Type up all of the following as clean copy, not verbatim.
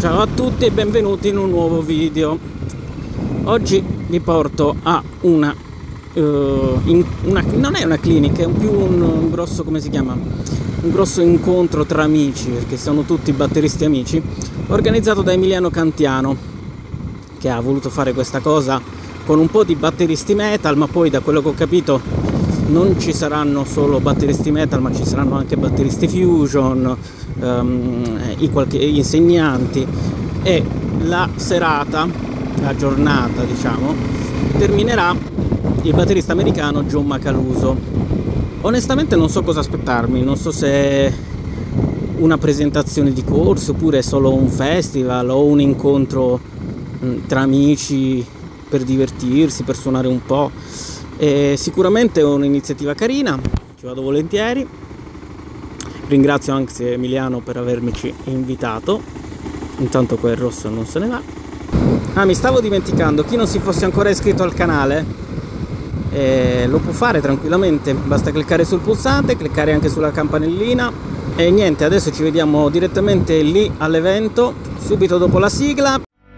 Ciao a tutti e benvenuti in un nuovo video. Oggi vi porto a non è una clinica, è più un grosso, come si chiama? Un grosso incontro tra amici, perché sono tutti batteristi amici, organizzato da Emiliano Cantiano, che ha voluto fare questa cosa con un po' di batteristi metal, ma poi da quello che ho capito non ci saranno solo batteristi metal, ma ci saranno anche batteristi fusion, qualche insegnanti, e la serata, la giornata diciamo, terminerà il batterista americano John Macaluso. Onestamente non so cosa aspettarmi, non so se è una presentazione di corso oppure solo un festival o un incontro tra amici per divertirsi, per suonare un po'. Sicuramente è un'iniziativa carina, ci vado volentieri. Ringrazio anche Emiliano per avermi invitato. Intanto quel rosso non se ne va. Ah, mi stavo dimenticando, chi non si fosse ancora iscritto al canale lo può fare tranquillamente, basta cliccare sul pulsante, cliccare anche sulla campanellina e niente, adesso ci vediamo direttamente lì all'evento, subito dopo la sigla.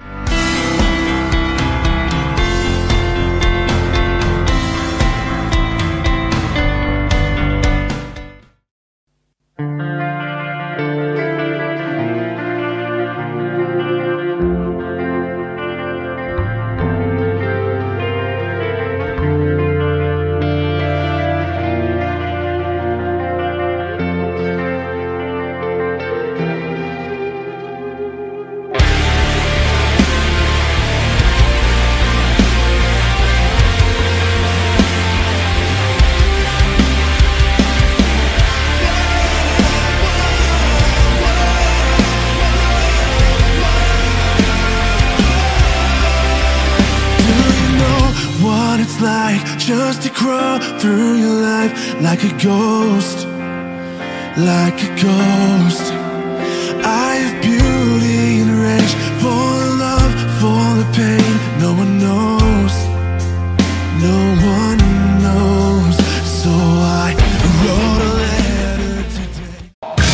Just to crawl through your life like a ghost, like a ghost. I have beauty and rage, for the love, for the pain. No one knows, no one knows. So I wrote a letter today.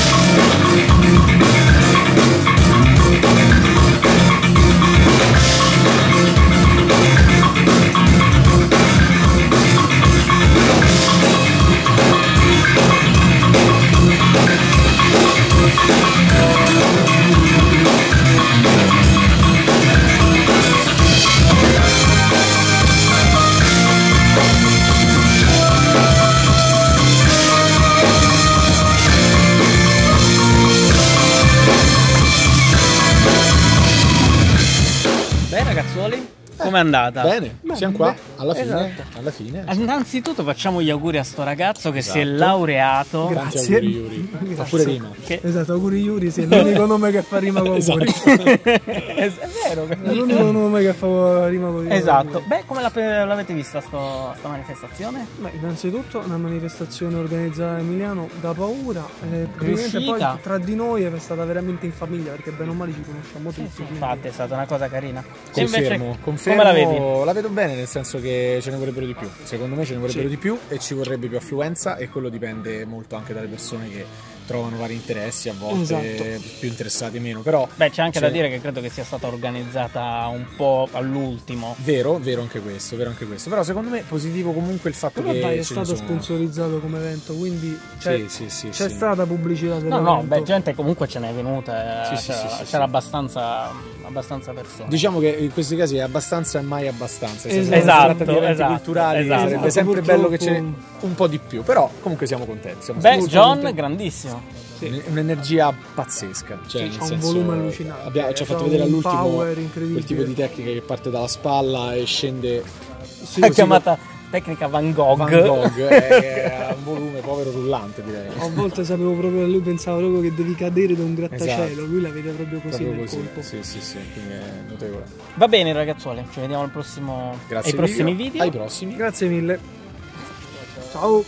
Com'è andata? Bene, siamo qua, alla fine, esatto. Alla fine. Innanzitutto facciamo gli auguri a sto ragazzo che esatto. si è laureato. Grazie. Auguri Yuri. Fa pure rima. Esatto, auguri Yuri, sì, è l'unico nome che fa rima con esatto. È vero. È l'unico nome che fa rima con Yuri. Esatto. Beh, come l'avete vista sta manifestazione? Beh, innanzitutto una manifestazione organizzata da Emiliano da paura. Poi tra di noi è stata veramente in famiglia, perché bene o male ci conosciamo tutti. Infatti è stata una cosa carina. Confermo. Come la vedi? La vedo bene, nel senso che ce ne vorrebbero di più. Secondo me ce ne vorrebbero di più e ci vorrebbe più affluenza, e quello dipende molto anche dalle persone che trovano vari interessi, a volte più interessati o meno. Però c'è anche da dire che credo che sia stata organizzata un po' all'ultimo. Vero anche questo, Però secondo me è positivo comunque il fatto che è stato sponsorizzato come evento, quindi c'è stata pubblicità dell'evento. No, gente comunque ce n'è venuta, c'era abbastanza persone. Diciamo che in questi casi è abbastanza e mai abbastanza. Esatto, di eventi culturali sarebbe sempre bello che c'è un po' di più, però comunque siamo contenti. John, grandissimo. Un'energia pazzesca, cioè, c'ha un volume allucinante. Ci ha fatto vedere all'ultimo quel tipo di tecnica che parte dalla spalla e scende. Chiamata tecnica Van Gogh. È un volume povero rullante, direi. A volte sapevo proprio, lui pensava proprio che devi cadere da un grattacielo, lui la vede proprio così nel colpo. Sì, quindi è notevole. Va bene ragazzuoli, ci vediamo ai prossimi video. Ai prossimi. Grazie mille. Ciao.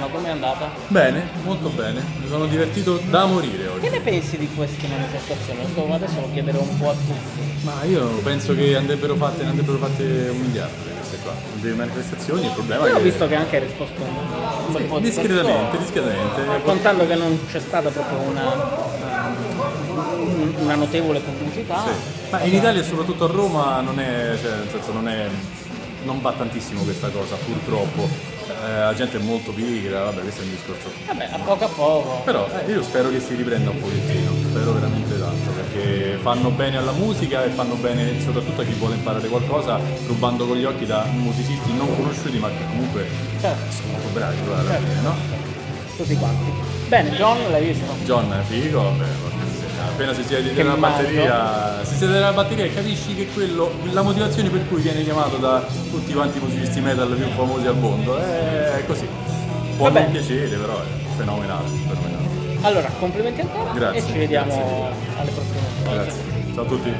Emiliano, com'è andata? Bene, molto bene, mi sono divertito da morire oggi. Che ne pensi di queste manifestazioni? Adesso lo chiederò un po' a tutti. Ma io penso che andrebbero fatte 1 miliardo di queste qua, delle manifestazioni. Il problema Io è ho che visto che anche hai risposto un bel po' di discretamente. contando che non c'è stata proprio una notevole pubblicità. Sì. Ma in Italia e soprattutto a Roma non è, cioè, nel senso non va tantissimo questa cosa, purtroppo. La gente è molto pigra, vabbè, questo è un discorso. Vabbè, a poco. Però io spero che si riprenda un pochettino, spero veramente tanto, perché fanno bene alla musica e fanno bene soprattutto a chi vuole imparare qualcosa, rubando con gli occhi da musicisti non conosciuti ma che comunque sono bravi alla fine, no? Tutti quanti. Bene, John l'hai visto? John è figo, vabbè, appena si siede della batteria e capisci che la motivazione per cui viene chiamato da tutti quanti i musicisti metal più famosi al mondo è così. Può non piacere, però è fenomenale. Allora, complimenti ancora. Grazie, e ci vediamo grazie. alle prossime volte. Grazie. Ciao a tutti.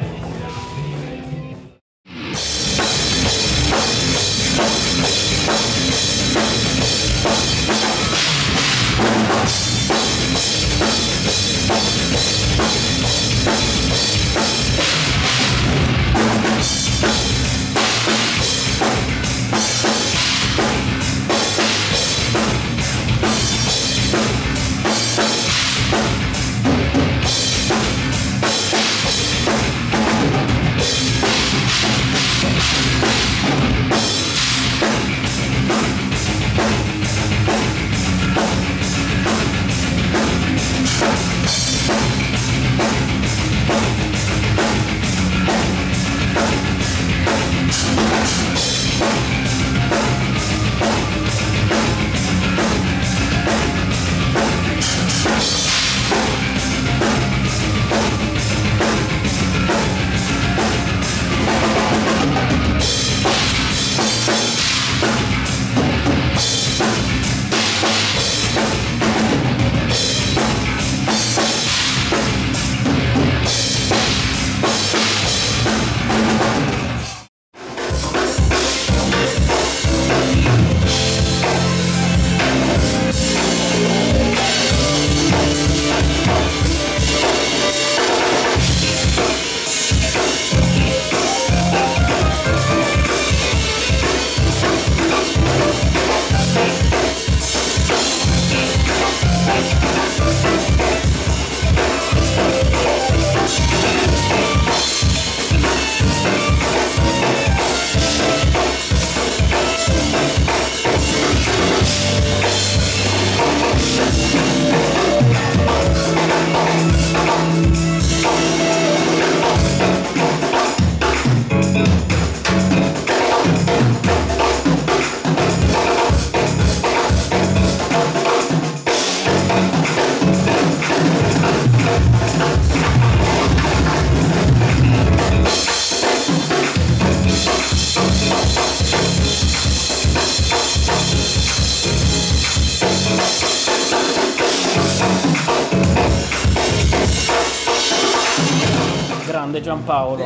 Grande Giampaolo.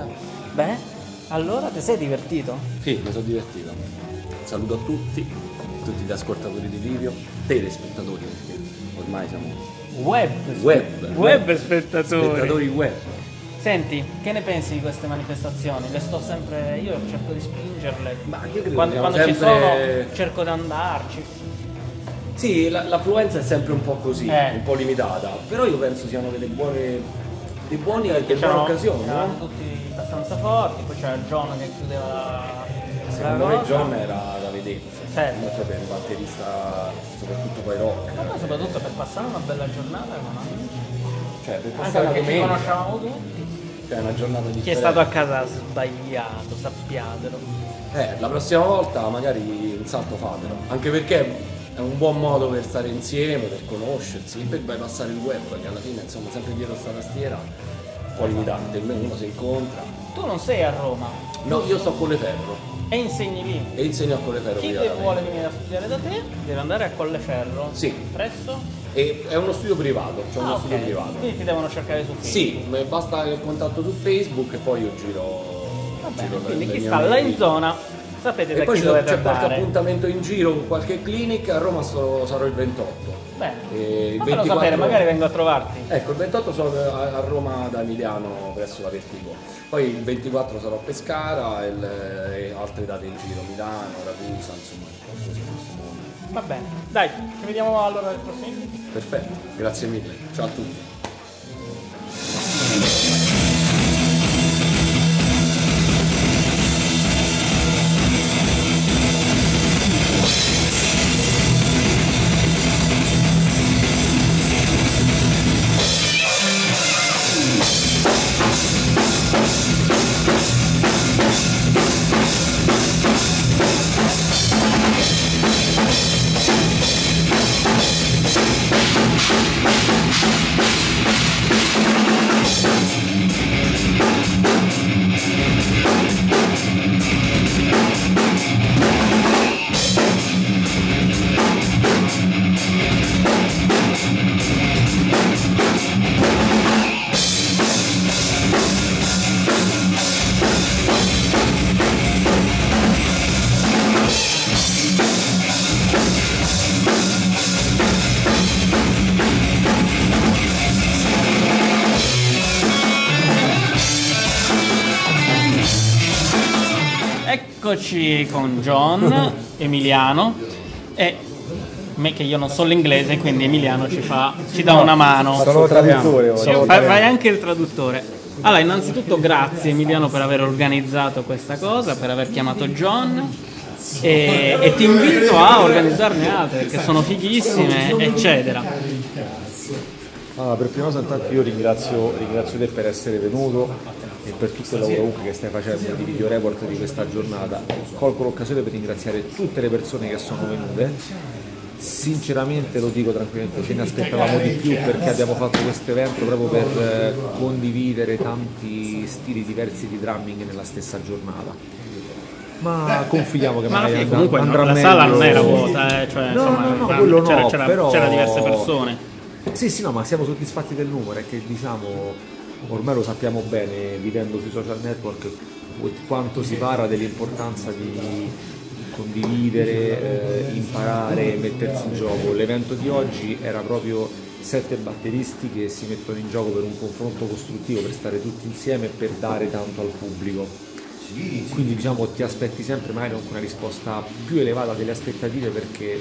Beh, allora ti sei divertito? Sì, mi sono divertito. Saluto a tutti gli ascoltatori di Livio, telespettatori, perché ormai siamo web spettatori web. Senti, che ne pensi di queste manifestazioni? Le sto sempre, io cerco di spingerle. Ma io credo quando sempre... ci sono cerco di andarci. Sì, l'affluenza è sempre un po' così, un po' limitata, però io penso siano delle buone occasioni, erano no? tutti abbastanza forti, poi c'era John che chiudeva la Secondo me cosa. John era da vedere, Certo. per un batterista, soprattutto poi rock. Ma poi soprattutto per passare una bella giornata con amici. Cioè, per Anche passare perché una ci domenica, conosciamo tutti. cioè una giornata differente. Chi è stato a casa ha sbagliato, sappiatelo. La prossima volta magari un salto fatelo, anche perché è un buon modo per stare insieme, per conoscersi, per bypassare il web, che alla fine insomma sempre dietro sta tastiera un po' limitante, almeno uno si incontra. Tu non sei a Roma. No, io sto a Colleferro E insegni lì. e insegno a Colleferro. Chi vuole venire a studiare da te deve andare a Colleferro. Sì. Presso? E è uno studio privato, cioè uno studio privato. Quindi ti devono cercare su Facebook. Sì, basta il contatto su Facebook e poi io giro. Va bene, giro quindi le chi mie sta là in mail. zona sapete E da poi chi c'è dovete qualche andare. appuntamento in giro con qualche clinic, a Roma sarò il 28. Bene, E il fammelo 24 sapere, magari vengo a trovarti. Ecco, il 28 sono a Roma da Emiliano presso la Vertigo. Poi il 24 sarò a Pescara e altre date in giro, Milano, Ragusa, insomma, così in questo mondo. Va bene, dai, ci vediamo allora al prossimo. Perfetto, grazie mille. Ciao a tutti. Eccoci con John, Emiliano e me che io non so l'inglese, quindi Emiliano ci dà una mano. Sono traduttore. Fai anche il traduttore. Allora, innanzitutto grazie Emiliano per aver organizzato questa cosa, per aver chiamato John e ti invito a organizzarne altre perché sono fighissime, eccetera. Allora, per prima cosa intanto io ringrazio te per essere venuto e per tutto il lavoro comunque che stai facendo di video report di questa giornata. Colgo l'occasione per ringraziare tutte le persone che sono venute. Sinceramente lo dico tranquillamente, ce ne aspettavamo di più perché abbiamo fatto questo evento proprio per condividere tanti stili diversi di drumming nella stessa giornata. Ma confidiamo che magari comunque andrà la meglio. sala non era vuota, cioè, insomma, quello no, c'era diverse persone. Sì, no, ma siamo soddisfatti del numero, è che diciamo ormai lo sappiamo bene vivendo sui social network quanto si parla dell'importanza di condividere, imparare, mettersi in gioco. L'evento di oggi era proprio 7 batteristi che si mettono in gioco per un confronto costruttivo, per stare tutti insieme e per dare tanto al pubblico. Quindi diciamo ti aspetti sempre magari anche una risposta più elevata delle aspettative perché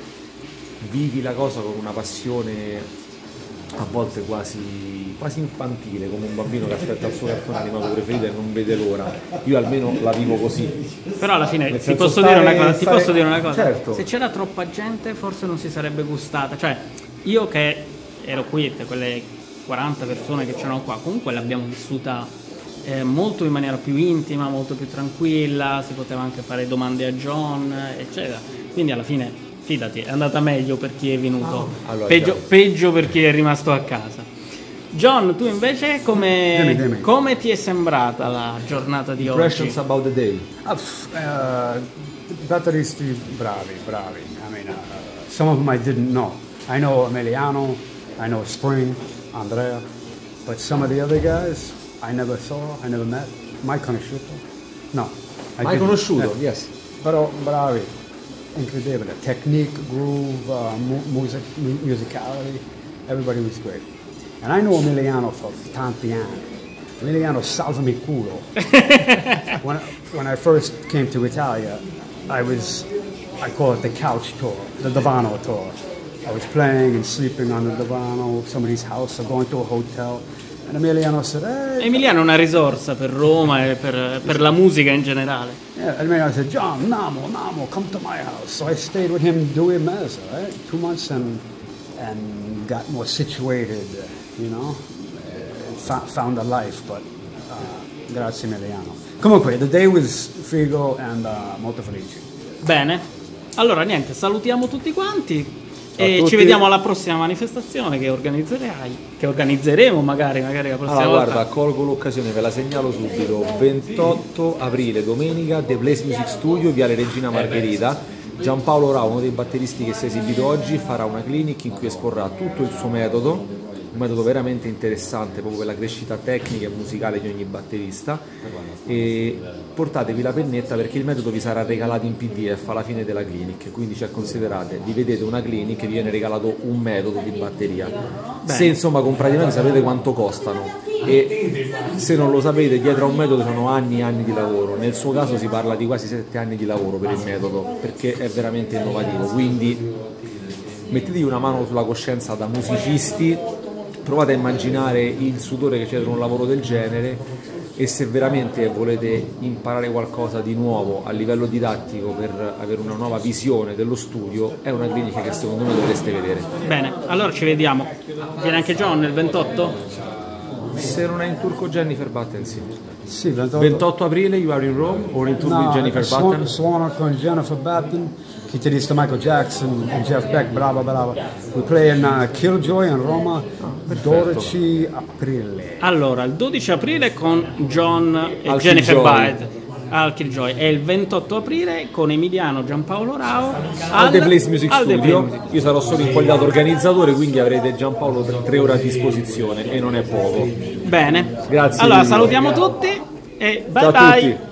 vivi la cosa con una passione a volte quasi infantile, come un bambino che aspetta il suo cartone animato preferito e non vede l'ora. Io almeno la vivo così. Però alla fine ti posso dire una cosa, Certo. Se c'era troppa gente forse non si sarebbe gustata, cioè io che ero qui, quelle 40 persone che c'erano qua, comunque l'abbiamo vissuta molto in maniera più intima, molto più tranquilla, si poteva anche fare domande a John, eccetera. Quindi alla fine fidati, è andata meglio per chi è venuto, allora, peggio per chi è rimasto a casa. John, tu invece come ti è sembrata la giornata di oggi? Impressions about the day. Batteristi bravi. I mean, some of them I didn't know. I know Emiliano, I know Spring, Andrea, but some of the other guys I never saw, I never met. Mai conosciuto? No. Mai conosciuto? Yes. Però bravi, incredibile. Technique, groove, musicality, everybody was great. And I know Emiliano for tanti anni. Emiliano salva mi culo. when I first came to Italia, I call it the couch tour, the Divano tour. I was playing and sleeping on the Divano, somebody's house, or going to a hotel. And Emiliano said, hey. Emiliano è una risorsa per Roma e per la musica in generale. Yeah, Emiliano said, John, Namo, come to my house. So I stayed with him 2 mesi, right? 2 months and got more situated, you know, found a life, but grazie Emiliano. Comunque, the day was figo and molto felice. Bene, allora niente, salutiamo tutti quanti e ci vediamo alla prossima manifestazione che organizzerai, che organizzeremo magari la prossima volta. Guarda, colgo l'occasione, ve la segnalo subito. 28 aprile, domenica, The Blaze Music Studio, Viale Regina Margherita. Giampaolo Rao, uno dei batteristi che si è esibito oggi, farà una clinic in cui esporrà tutto il suo metodo un metodo veramente interessante proprio per la crescita tecnica e musicale di ogni batterista, e portatevi la pennetta perché il metodo vi sarà regalato in PDF alla fine della clinic, quindi considerate, vi vedete una clinic e vi viene regalato un metodo di batteria. Se insomma comprate i metodi sapete quanto costano, e se non lo sapete dietro a un metodo sono anni e anni di lavoro. Nel suo caso si parla di quasi 7 anni di lavoro per il metodo, perché è veramente innovativo, quindi mettetevi una mano sulla coscienza da musicisti, provate a immaginare il sudore che c'è dietro un lavoro del genere, e se veramente volete imparare qualcosa di nuovo a livello didattico per avere una nuova visione dello studio, è una clinica che secondo me dovreste vedere. Bene, allora ci vediamo. Viene anche John il 28? Se non è in tour con Jennifer Button, sì. Sì, 28 aprile you are in Rome or in tour with Jennifer Button? Suono con Jennifer Button, chitarrista Michael Jackson e Jeff Beck, brava. We play in Killjoy in Roma, 12 aprile. Allora, il 12 aprile con John e Al Jennifer Killjoy. Button al Killjoy, e il 28 aprile con Emiliano Giampaolo Rao Al The Place Music al The Studio. Place Music. Io sarò solo inquadrato organizzatore, quindi avrete Giampaolo per 3 ore a disposizione e non è poco. Bene, Grazie allora mille. salutiamo tutti e bye Ciao a bye. tutti.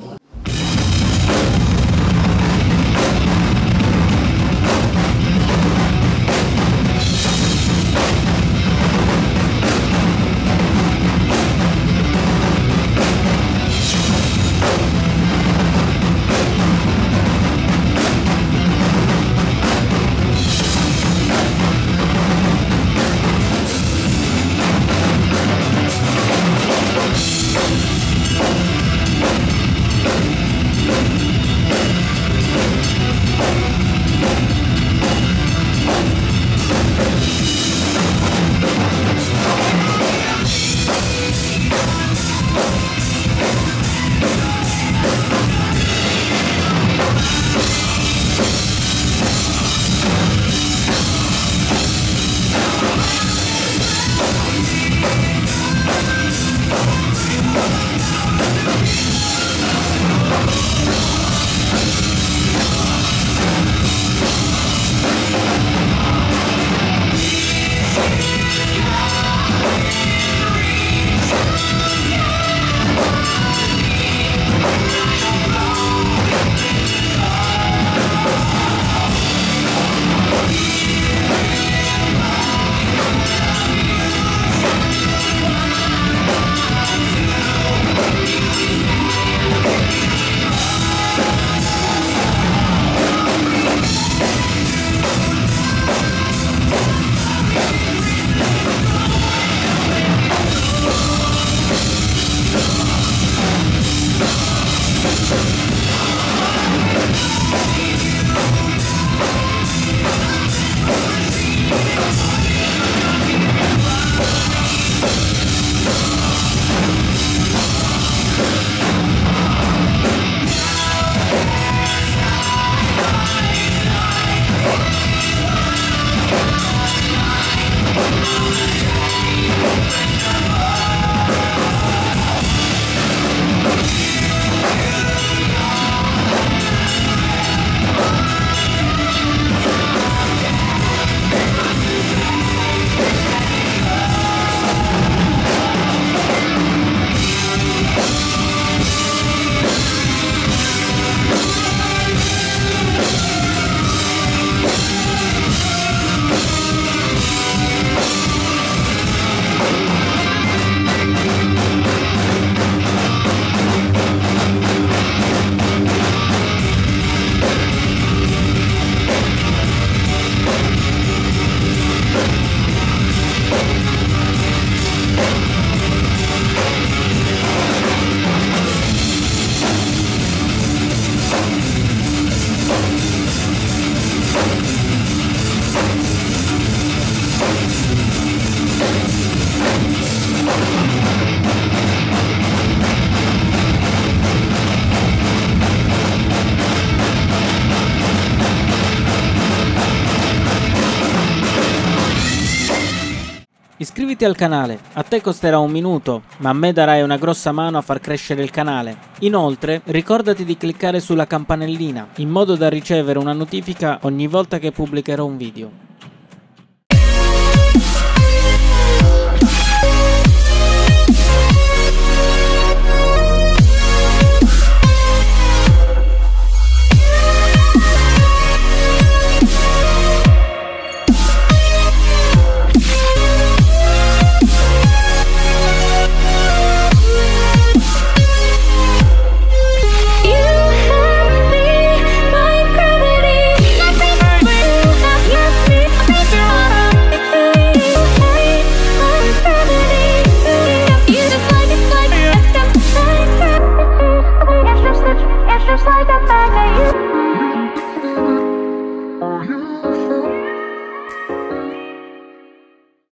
Iscriviti al canale, a te costerà un minuto, ma a me darai una grossa mano a far crescere il canale. Inoltre, ricordati di cliccare sulla campanellina, in modo da ricevere una notifica ogni volta che pubblicherò un video.